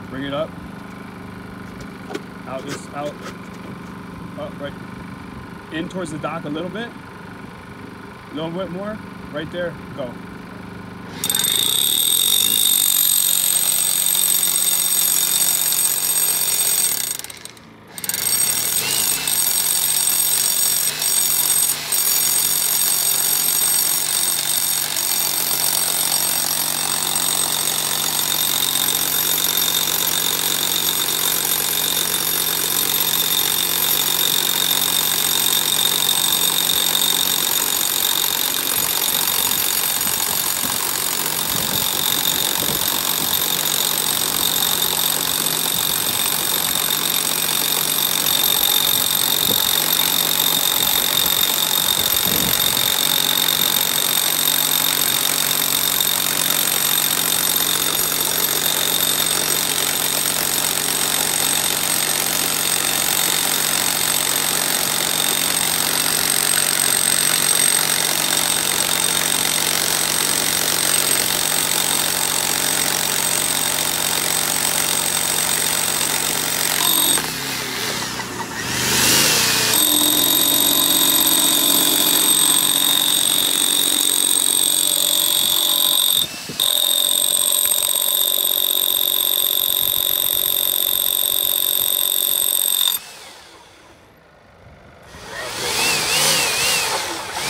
Bring it up. Out this, out. Up, right. In towards the dock a little bit. A little bit more. Right there. Go.